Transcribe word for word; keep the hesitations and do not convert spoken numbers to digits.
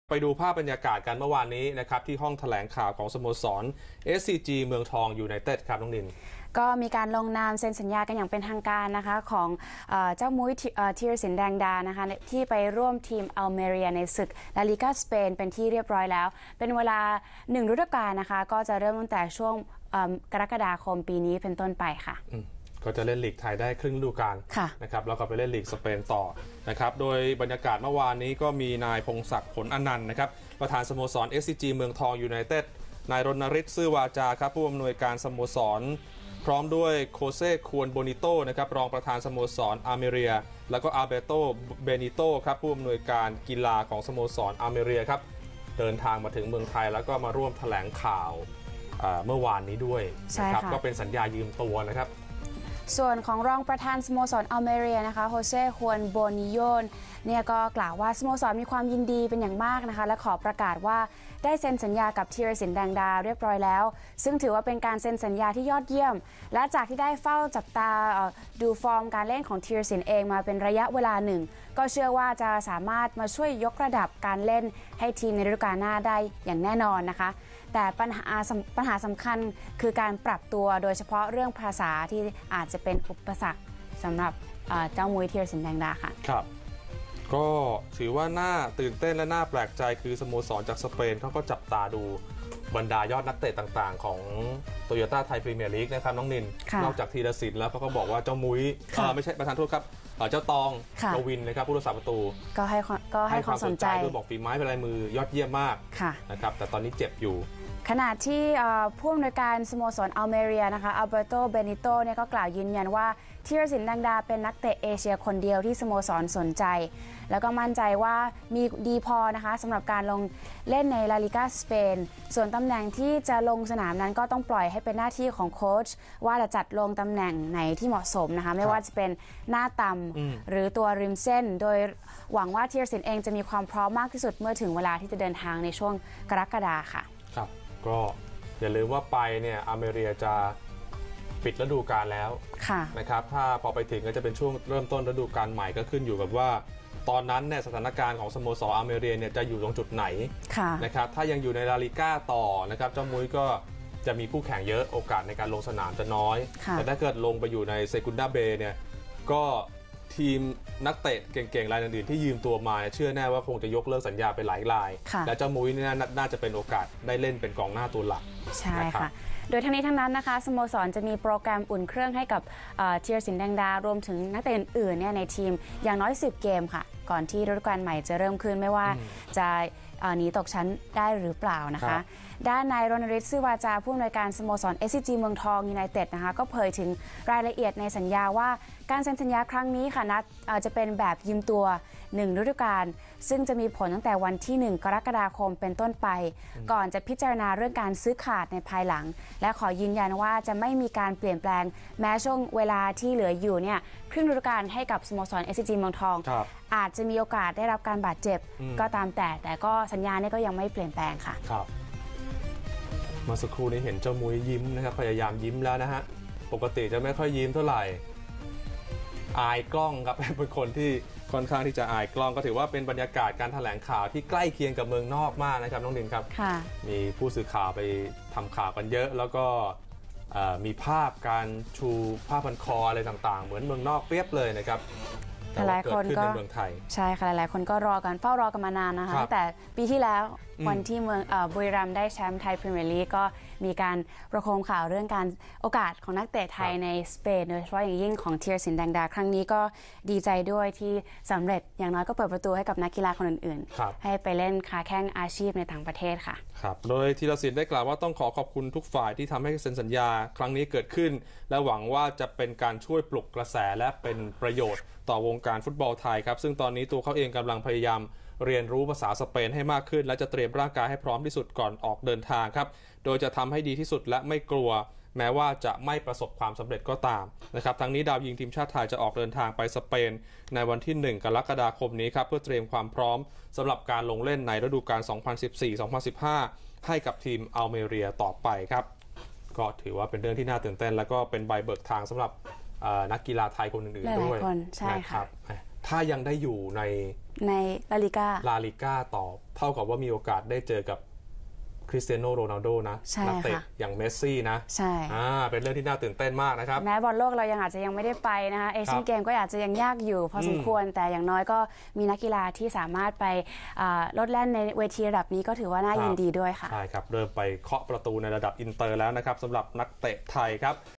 ไปดูภาพบรรยากาศกันเมื่อวานนี้นะครับที่ห้องแถลงข่าวของสโมสร เอส ซี จี เมืองทองยูไนเต็ดครับน้องนินก็มีการลงนามเซ็นสัญญากันอย่างเป็นทางการนะคะของเอ่อเจ้ามุ้ยธีรศิลป์แดงดานะคะที่ไปร่วมทีมอัลเมเรียในศึกลาลิกาสเปนเป็นที่เรียบร้อยแล้วเป็นเวลาหนึ่งฤดูกาลนะคะก็จะเริ่มตั้งแต่ช่วงกรกฎาคมปีนี้เป็นต้นไปค่ะก็จะเล่นลีกไทยได้ครึ่งฤดูกาลนะครับแล้วก็ไปเล่นลีกสเปนต่อนะครับโดยบรรยากาศเมื่อวานนี้ก็มีนายพงศักดิ์ผลอนันต์นะครับประธานสโมสร เอส ซี จี เมืองทองยูไนเต็ดนายรณฤทธิ์ซื่อวาจาครับผู้อำนวยการสโมสรพร้อมด้วยโคเซ่ควนโบนิโตนะครับรองประธานสโมสรอาเมเรียแล้วก็อาเบโตเบนิโตครับผู้อำนวยการกีฬาของสโมสรอาเมเรียครับเดินทางมาถึงเมืองไทยแล้วก็มาร่วมแถลงข่าวเมื่อวานนี้ด้วยนะครับก็เป็นสัญญายืมตัวนะครับส่วนของรองประธานสโมสรอัลเมเรียนะคะโฮเซ่ฮวนโบนิโยนเนี่ยก็กล่าวว่าสโมสรมีความยินดีเป็นอย่างมากนะคะและขอประกาศว่าได้เซ็นสัญญากับธีรศิลป์แดงดาเรียบร้อยแล้วซึ่งถือว่าเป็นการเซ็นสัญญาที่ยอดเยี่ยมและจากที่ได้เฝ้าจับตาดูฟอร์มการเล่นของธีรศิลป์เองมาเป็นระยะเวลาหนึ่งก็เชื่อว่าจะสามารถมาช่วยยกระดับการเล่นให้ทีมในฤดูกาลหน้าได้อย่างแน่นอนนะคะแต่ปัญหาปัญหาสำคัญคือการปรับตัวโดยเฉพาะเรื่องภาษาที่อาจจะเป็นอุปสรรคสำหรับเจ้ามุ้ยธีรศิลป์แดงดาค่ะครับก็ถือว่าน่าตื่นเต้นและน่าแปลกใจคือสโมสรจากสเปนเขาก็จับตาดูบรรดายอดนักเตะต่างๆของโตโยต้าไทยพรีเมียร์ลีกนะครับน้องนินนอกจากธีรศิลป์แล้วเขาก็บอกว่าเจ้ามุ้ยไม่ใช่ประธานโทษครับเจ้าตองกวินนะครับผู้รักษาประตูก็ให้ก็ให้ความสนใจโดยบอกฝีไม้ลายมือยอดเยี่ยมมากนะครับแต่ตอนนี้เจ็บอยู่ขณะที่ผู้อำนวยการสโมสรอัลเมเรียนะคะอัลเบโตเบนิโตเนี่ยก็กล่าวยืนยันว่าธีรศิลป์แดงดาเป็นนักเตะเอเชียคนเดียวที่สโมสรสนใจแล้วก็มั่นใจว่ามีดีพอนะคะสำหรับการลงเล่นในลาลิกาสเปนส่วนตำแหน่งที่จะลงสนามนั้นก็ต้องปล่อยให้เป็นหน้าที่ของโค้ชว่าจะจัดลงตำแหน่งไหนที่เหมาะสมนะคะไม่ว่าจะเป็นหน้าต่ำหรือตัวริมเส้นโดยหวังว่าธีรศิลป์เองจะมีความพร้อมมากที่สุดเมื่อถึงเวลาที่จะเดินทางในช่วงกรกฎาคมค่ะครับก็อย่าลืมว่าไปเนี่ยอเมเรียจะปิดฤดูกาลแล้วนะครับถ้าพอไปถึงก็จะเป็นช่วงเริ่มต้นฤดูกาลใหม่ก็ขึ้นอยู่กับว่าตอนนั้นเนี่ยสถานการณ์ของสโมสรอเมเรียเนี่ยจะอยู่ตรงจุดไหนนะครับถ้ายังอยู่ในลาลิก้าต่อนะครับเจ้ามุ้ยก็จะมีคู่แข่งเยอะโอกาสในการลงสนามจะน้อยแต่ถ้าเกิดลงไปอยู่ในเซกุนดาเบเนี่ยก็ทีมนักเตะเก่งๆรายอื่นๆที่ยืมตัวมาเชื่อแน่ว่าคงจะยกเลิกสัญญาไปหลายรายและเจ้ามุ้ยนี่น่าจะเป็นโอกาสได้เล่นเป็นกองหน้าตัวหลักใช่ค่ะโดยทั้งนี้ทั้งนั้นนะคะสโมสรจะมีโปรแกรมอุ่นเครื่องให้กับธีรศิลป์แดงดารวมถึงนักเตะอื่นๆเนี่ยในทีมอย่างน้อยสิบเกมค่ะก่อนที่ฤดูกาลใหม่จะเริ่มขึ้นไม่ว่าจะหนีตกชั้นได้หรือเปล่านะคะด้านนายรณฤทธิ์ซื่อวาจาผู้อำนวยการสโมสร เอส ซี จี เมืองทองยูไนเต็ดนะคะก็เผยถึงรายละเอียดในสัญญาว่าการเซ็นสัญญาครั้งนี้ค่ะนัดจะเป็นแบบยืมตัวหนึ่งฤดูกาลซึ่งจะมีผลตั้งแต่วันที่หนึ่งกรกฎาคมเป็นต้นไปก่อนจะพิจารณาเรื่องการซื้อขาดในภายหลังและขอยืนยันว่าจะไม่มีการเปลี่ยนแปลงแม้ช่วงเวลาที่เหลืออยู่เนี่ยครึ่งฤดูกาลให้กับสโมสร เอส ซี จี เมืองทองอาจจะมีโอกาสได้รับการบาดเจ็บก็ตามแต่แต่ก็สัญญาเนี่ยก็ยังไม่เปลี่ยนแปลงค่ะครับมาสักครู่นี้เห็นเจ้ามุ้ยยิ้มนะครับพยายามยิ้มแล้วนะฮะปกติจะไม่ค่อยยิ้มเท่าไหร่อายกล้องครับเป็นคนที่ค่อนข้างที่จะอายกล้องก็ถือว่าเป็นบรรยากาศการแถลงข่าวที่ใกล้เคียงกับเมืองนอกมากนะครับน้องดินครับมีผู้สื่อข่าวไปทำข่าวกันเยอะแล้วก็มีภาพการชูผ้าพันคออะไรต่างๆเหมือนเมืองนอกเปรียบเลยนะครับหลายคนก็ใช่ค่ะหลายคนก็รอกันเฝ้ารอกันมานานนะคะตั้งแต่ปีที่แล้ววันที่เมืองบุรีรัมย์ได้แชมป์ไทยพรีเมียร์ลีกก็มีการประโคมข่าวเรื่องการโอกาสของนักเตะไทยในสเปนโดยเฉพาะอย่างยิ่งของธีรศิลป์แดงดาครั้งนี้ก็ดีใจด้วยที่สำเร็จอย่างน้อยก็เปิดประตูให้กับนักกีฬาคนอื่นๆให้ไปเล่นค้าแข่งอาชีพในต่างประเทศค่ะครับโดยธีรศิลป์ได้กล่าวว่าต้องขอขอบคุณทุกฝ่ายที่ทำให้เซ็นสัญญาครั้งนี้เกิดขึ้นและหวังว่าจะเป็นการช่วยปลุกกระแสและเป็นประโยชน์ต่อวงการฟุตบอลไทยครับซึ่งตอนนี้ตัวเขาเองกำลังพยายามเรียนรู้ภาษาสเปนให้มากขึ้นและจะเตรียมร่างกายให้พร้อมที่สุดก่อนออกเดินทางครับโดยจะทำให้ดีที่สุดและไม่กลัวแม้ว่าจะไม่ประสบความสำเร็จก็ตามนะครับทั้งนี้ดาวยิงทีมชาติไทยจะออกเดินทางไปสเปนในวันที่หนึ่งกรกฎาคมนี้ครับเพื่อเตรียมความพร้อมสำหรับการลงเล่นในฤดูกาล สองพันสิบสี่ สองพันสิบห้า ให้กับทีมอัลเมเรียต่อไปครับก็ถือว่าเป็นเรื่องที่น่าตื่นเต้นและก็เป็นใบเบิกทางสำหรับนักกีฬาไทยคนอื่นๆด้วยใช่ครับถ้ายังได้อยู่ในในลาลิก้าลาลิก้าต่อเท่ากับว่ามีโอกาสได้เจอกับคริสเตียโนโรนัลโดนะนักเตะอย่างเมสซี่นะใช่อ่าเป็นเรื่องที่น่าตื่นเต้นมากนะครับแม้บอลโลกเรายังอาจจะยังไม่ได้ไปนะคะเอเชียนเกมก็อาจจะยังยากอยู่พอสมควรแต่อย่างน้อยก็มีนักกีฬาที่สามารถไปลดแล่นในเวทีระดับนี้ก็ถือว่าน่ายินดีด้วยค่ะใช่ครับเริ่มไปเคาะประตูในระดับอินเตอร์แล้วนะครับสำหรับนักเตะไทยครับ